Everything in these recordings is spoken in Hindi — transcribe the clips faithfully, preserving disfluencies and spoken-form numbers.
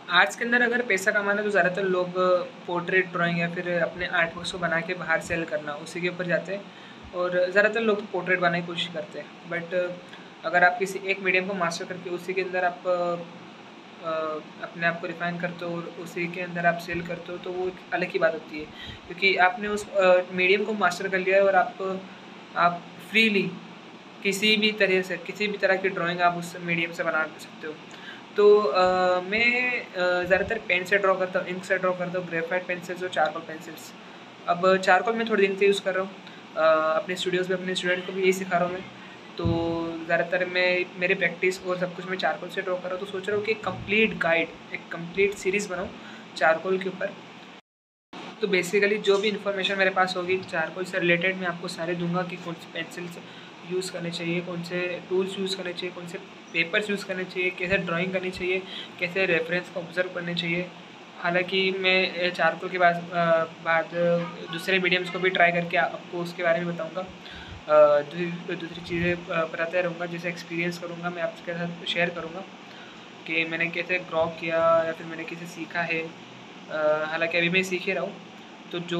आर्ट्स के अंदर अगर पैसा कमाना है तो ज़्यादातर लोग पोर्ट्रेट ड्राइंग या फिर अपने आर्ट वर्क्स को बना के बाहर सेल करना उसी के ऊपर जाते हैं, और ज़्यादातर लोग तो पोर्ट्रेट बनाने की कोशिश करते हैं। बट अगर आप किसी एक मीडियम को मास्टर करके उसी के अंदर आप अ, अपने आप को रिफ़ाइन करते हो और उसी के अंदर आप सेल करते हो, तो वो एक अलग ही बात होती है, क्योंकि आपने उस मीडियम को मास्टर कर लिया है और आप आप फ्रीली किसी भी तरह से किसी भी तरह की ड्राइंग आप उस मीडियम से बना सकते हो। तो अ, मैं अ, ज़्यादातर पेन से ड्रॉ करता हूँ, इंक से ड्रॉ करता हूँ, ग्रेफाइट पेंसिल्स और चारकोल पेंसिल्स। अब चारकोल मैं थोड़े दिन से यूज़ कर रहा हूँ, अ, अपने स्टूडियोज़ में अपने स्टूडेंट को भी यही सिखा रहा हूँ मैं। तो ज़्यादातर मैं मेरी प्रैक्टिस और सब कुछ मैं चारकोल से ड्रॉ कर रहा हूँ, तो सोच रहा हूँ कि एक कंप्लीट गाइड, एक कंप्लीट सीरीज़ बनाऊँ चारकोल के ऊपर। तो बेसिकली जो भी इन्फॉर्मेशन मेरे पास होगी चारकोल से रिलेटेड मैं आपको सारे दूंगा कि कौन से पेंसिल्स यूज़ करने चाहिए, कौन से टूल्स यूज़ करने चाहिए, कौन से पेपर्स यूज़ करने चाहिए, कैसे ड्राइंग करनी चाहिए, कैसे रेफरेंस को ऑब्जर्व करने चाहिए। हालांकि मैं चारकोल के बाद बाद दूसरे मीडियम्स को भी ट्राई करके आपको उसके बारे में बताऊँगा, दूसरी दूसरी चीज़ें बताते रहूँगा, जैसे एक्सपीरियंस करूँगा मैं आपके साथ शेयर करूँगा कि मैंने कैसे ग्रॉ किया या फिर मैंने कैसे सीखा है। हालांकि अभी मैं सीख ही रहा हूँ, तो जो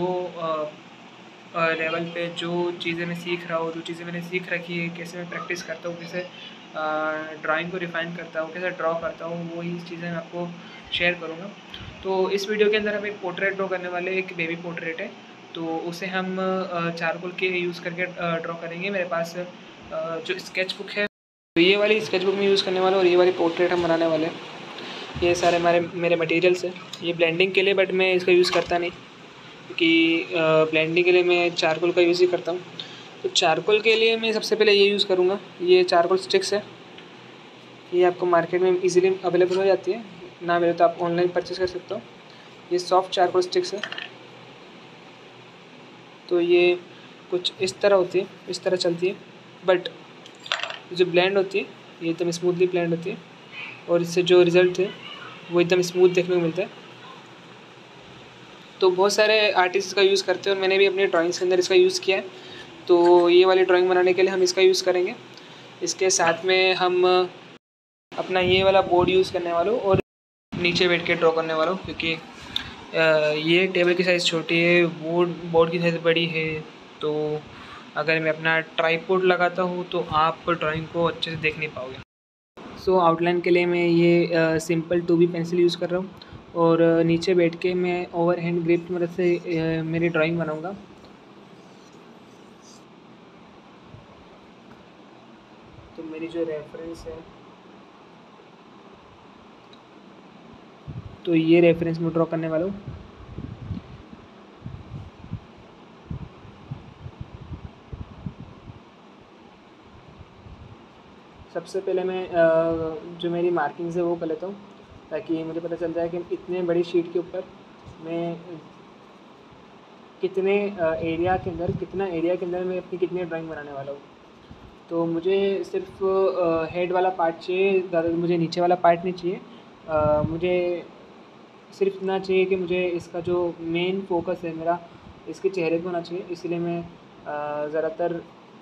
लेवल पे जो चीज़ें मैं सीख रहा हूँ, जो चीज़ें मैंने सीख रखी है, कैसे मैं प्रैक्टिस करता हूँ, कैसे ड्राइंग को रिफ़ाइन करता हूँ, कैसे ड्रॉ करता हूँ, वही चीज़ें मैं आपको शेयर करूँगा। तो इस वीडियो के अंदर हम एक पोर्ट्रेट ड्रॉ करने वाले, एक बेबी पोर्ट्रेट है, तो उसे हम चारकोल के यूज़ करके ड्रॉ करेंगे। मेरे पास जो स्केच बुक है, तो ये वाली स्केच बुक में यूज़ करने वाला और ये वाली पोर्ट्रेट हम बनाने वाले हैं। ये सारे हमारे मेरे मटेरियल्स हैं, ये ब्लेंडिंग के लिए, बट मैं इसका यूज़ करता नहीं क्योंकि ब्लेंडिंग के लिए मैं चारकोल का यूज़ ही करता हूँ। तो चारकोल के लिए मैं सबसे पहले ये यूज़ करूँगा, ये चारकोल स्टिक्स है, ये आपको मार्केट में इजीली अवेलेबल हो जाती है, ना मिले तो आप ऑनलाइन परचेज़ कर सकते हो। ये सॉफ्ट चारकोल स्टिक्स है, तो ये कुछ इस तरह होती है, इस तरह चलती है, बट जो ब्लेंड होती है ये एकदम स्मूथली ब्लेंड होती है और इससे जो रिज़ल्ट है वो एकदम स्मूथ देखने को मिलता है। तो बहुत सारे आर्टिस्ट इसका यूज़ करते हैं और मैंने भी अपनी ड्राइंग्स के अंदर इसका यूज़ किया है। तो ये वाली ड्राइंग बनाने के लिए हम इसका यूज़ करेंगे। इसके साथ में हम अपना ये वाला बोर्ड यूज़ करने वाला हूँ और नीचे बैठ के ड्रॉ करने वाला हूँ, क्योंकि ये टेबल की साइज़ छोटी है, बोर्ड बोर्ड की साइज़ बड़ी है। तो अगर मैं अपना ट्राइपॉड लगाता हूँ तो आप ड्राइंग को अच्छे से देख नहीं पाओगे। सो आउटलाइन के लिए मैं ये simple two B pencil use कर रहा हूँ और नीचे बैठ के मैं ओवर हैंड ग्रिप की मदद से मेरी ड्राइंग बनाऊँगा। तो मेरी जो रेफरेंस है, तो ये रेफरेंस मैं ड्रॉ करने वाला हूँ। सबसे पहले मैं जो मेरी मार्किंग्स है वो कर लेता हूँ, ताकि मुझे पता चल जाए कि इतने बड़ी शीट के ऊपर मैं कितने एरिया के अंदर कितना एरिया के अंदर मैं अपनी कितनी ड्राइंग बनाने वाला हूँ। तो मुझे सिर्फ हेड वाला पार्ट चाहिए, ज़्यादा मुझे नीचे वाला पार्ट नहीं चाहिए। आ, मुझे सिर्फ इतना चाहिए कि मुझे इसका जो मेन फोकस है मेरा इसके चेहरे पे होना चाहिए। इसलिए मैं ज़्यादातर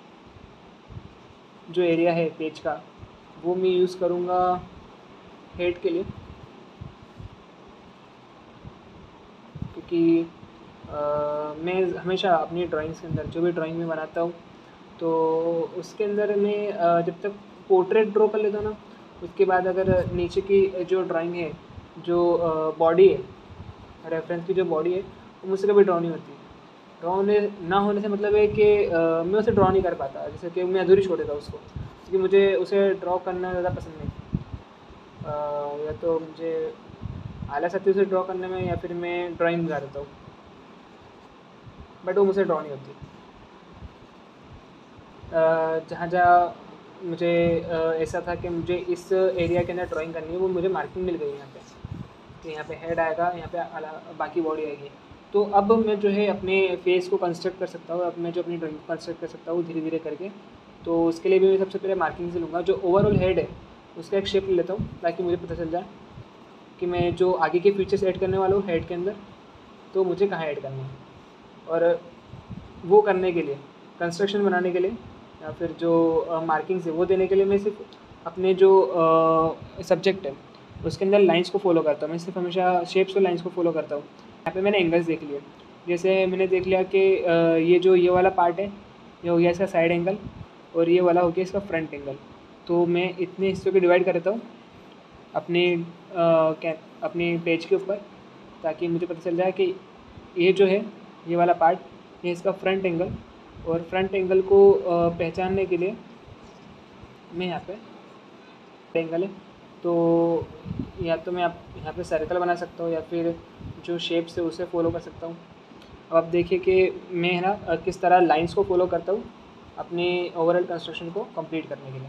जो एरिया है पेज का वो मैं यूज़ करूँगा हेड के लिए, क्योंकि मैं हमेशा अपनी ड्राइंग्स के अंदर जो भी ड्राइंग में बनाता हूँ तो उसके अंदर मैं जब तक पोर्ट्रेट ड्रॉ कर लेता हूँ ना, उसके बाद अगर नीचे की जो ड्राइंग है, जो बॉडी है, रेफरेंस की जो बॉडी है, वो मुझसे कभी ड्रॉ नहीं होती। ड्रॉ होने ना होने से मतलब है कि मैं उसे ड्रॉ नहीं कर पाता, जैसे कि मैं अधूरी छोड़ देता उसको, क्योंकि मुझे उसे ड्रॉ करना ज़्यादा पसंद नहीं। या तो मुझे आलस आती है उसे ड्रॉ करने में, या फिर मैं ड्राइंग बना देता हूँ, बट वो मुझसे ड्रॉ नहीं होती। जहाँ जहाँ मुझे ऐसा था कि मुझे इस एरिया के अंदर ड्राइंग करनी है, वो मुझे मार्किंग मिल गई यहाँ पे, कि यहाँ पे हेड आएगा, यहाँ पे बाकी बॉडी आएगी। तो अब मैं जो है अपने फेस को कंस्ट्रक्ट कर सकता हूँ, अब मैं जो अपनी ड्राइंग को कंस्ट्रक्ट कर सकता हूँ धीरे धीरे करके। तो उसके लिए भी मैं सबसे पहले मार्किंग से लूँगा, जो ओवरऑल हेड है उसका एक शेप ले लेता हूँ, ताकि मुझे पता चल जाए कि मैं जो आगे के फीचर्स ऐड करने वाला हूँ हेड के अंदर, तो मुझे कहाँ ऐड करना है। और वो करने के लिए, कंस्ट्रक्शन बनाने के लिए या फिर जो मार्किंग्स है वो देने के लिए, मैं सिर्फ अपने जो सब्जेक्ट है उसके अंदर लाइंस को फॉलो करता हूँ। मैं सिर्फ हमेशा शेप्स और लाइंस को फॉलो करता हूँ। यहाँ पे मैंने एंगल्स देख लिए, जैसे मैंने देख लिया कि ये जो ये वाला पार्ट है ये हो गया इसका साइड एंगल, और ये वाला हो गया इसका फ्रंट एंगल। तो मैं इतने हिस्सों को डिवाइड करता हूँ अपने क्या अपने पेज के ऊपर, ताकि मुझे पता चल जाए कि ये जो है ये वाला पार्ट ये इसका फ्रंट एंगल, और फ्रंट एंगल को पहचानने के लिए मैं यहाँ पे एंगल है तो या तो मैं आप यहाँ पे सर्कल बना सकता हूँ या फिर जो शेप्स है उसे फॉलो कर सकता हूँ। अब आप देखिए कि मैं है ना किस तरह लाइंस को फॉलो करता हूँ अपनी ओवरऑल कंस्ट्रक्शन को कंप्लीट करने के लिए।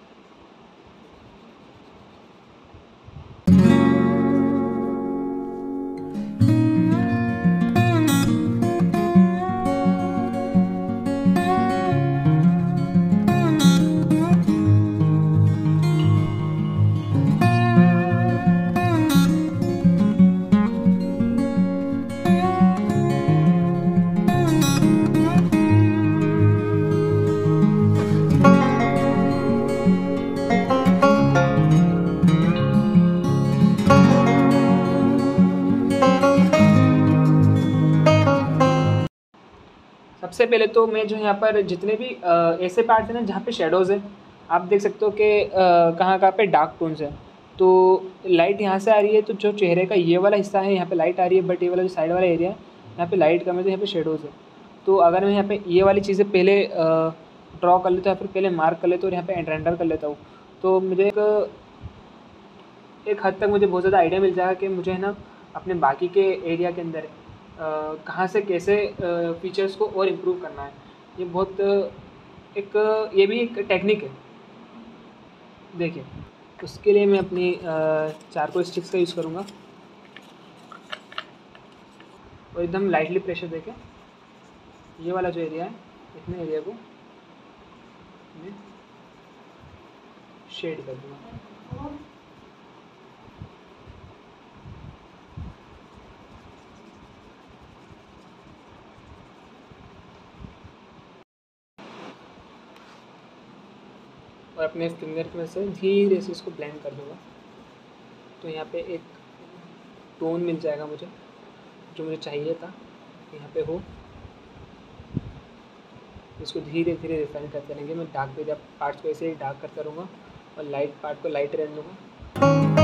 सबसे पहले तो मैं जो यहाँ पर जितने भी ऐसे पार्ट्स हैं ना जहाँ पे शेडोज़ है, आप देख सकते हो कि कहाँ कहाँ पे डार्क टोन्स है। तो लाइट यहाँ से आ रही है, तो जो चेहरे का ये वाला हिस्सा है यहाँ पे लाइट आ रही है, बट ये वाला जो साइड वाला एरिया है यहाँ पे लाइट कम है, तो यहाँ पे शेडोज़ है। तो अगर मैं यहाँ पे ये वाली चीज़ें पहले ड्रॉ कर लेता हूँ या फिर पहले मार्क कर लेता हूँ और यहाँ पे रेंडर कर लेता हूँ, तो मुझे एक एक हद तक मुझे बहुत ज़्यादा आइडिया मिल जाएगा कि मुझे है ना अपने बाकी के एरिया के अंदर कहाँ से कैसे फीचर्स को और इम्प्रूव करना है। ये बहुत एक ये भी एक टेक्निक है। देखिए उसके लिए मैं अपनी चारकोल स्टिक्स का यूज़ करूँगा और एकदम लाइटली प्रेशर देके ये वाला जो एरिया है इतने एरिया को मैं शेड कर दूँगा। और अपने फिंगर की वजह से धीरे से इसको ब्लेंड कर दूँगा। तो यहाँ पे एक टोन मिल जाएगा मुझे जो मुझे चाहिए था यहाँ पे हो। इसको धीरे धीरे रिफाइन करते रहेंगे। मैं डार्क एरिया पार्ट्स को ऐसे ही डार्क करता रहूँगा और लाइट पार्ट को लाइट रहने दूँगा।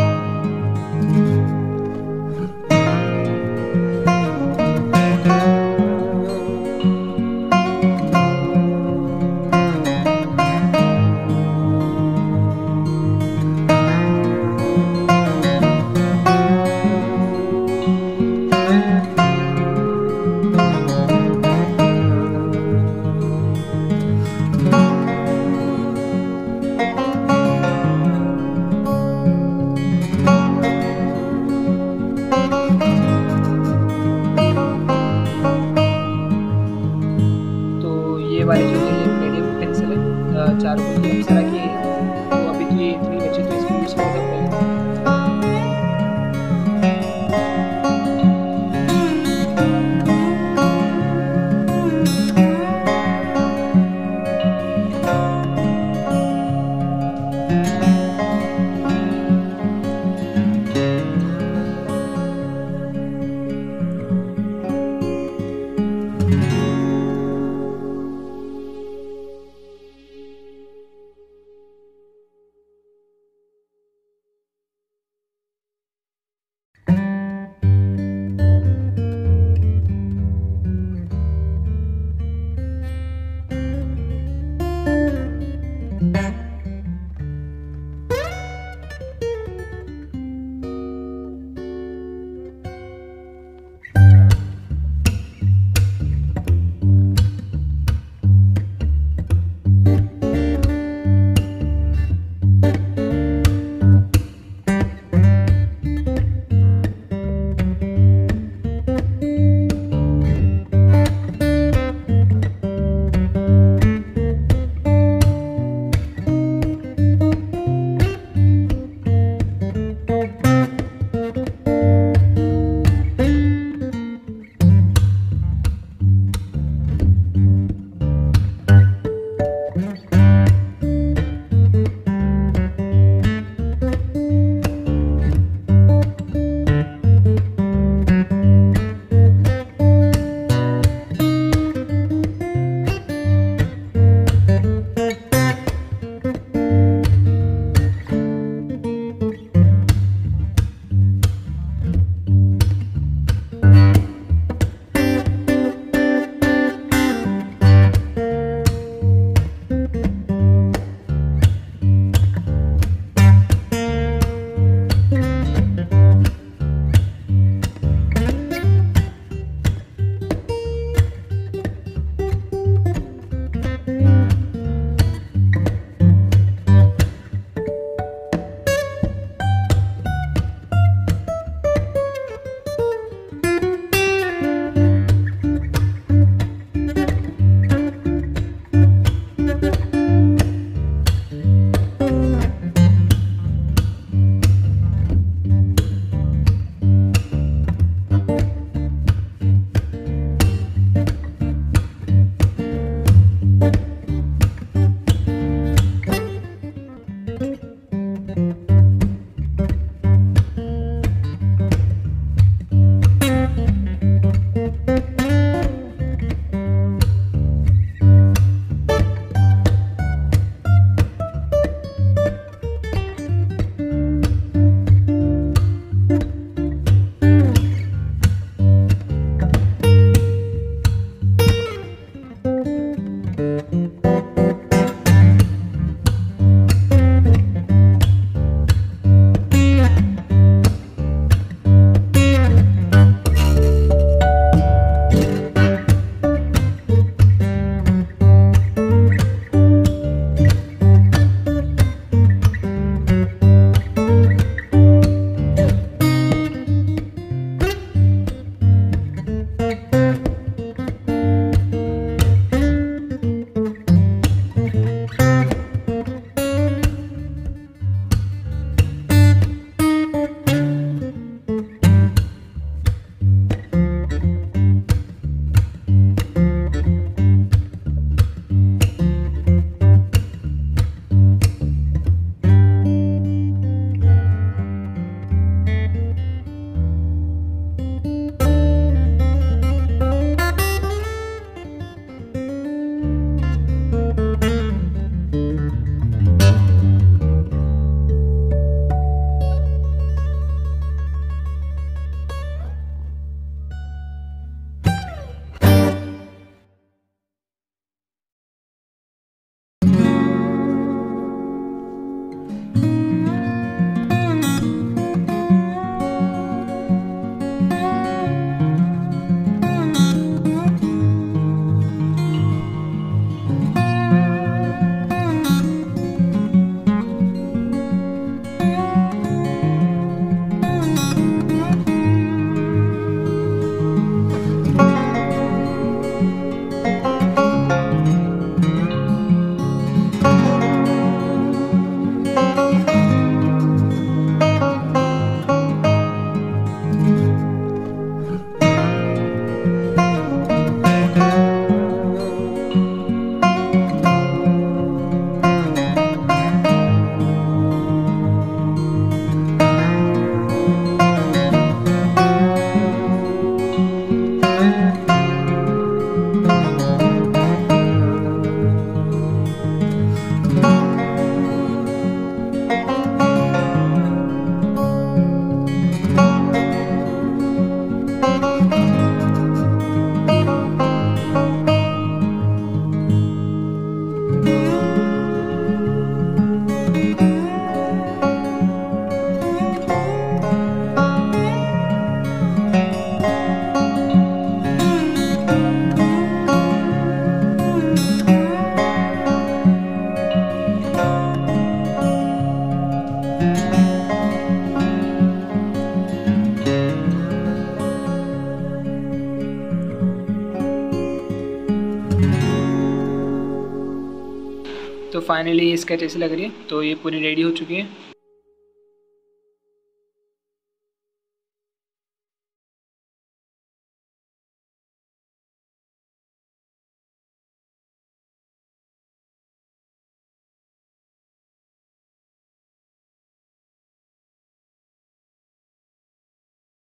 फाइनली ये स्केच ऐसी लग रही है। तो ये पूरी रेडी हो चुकी है।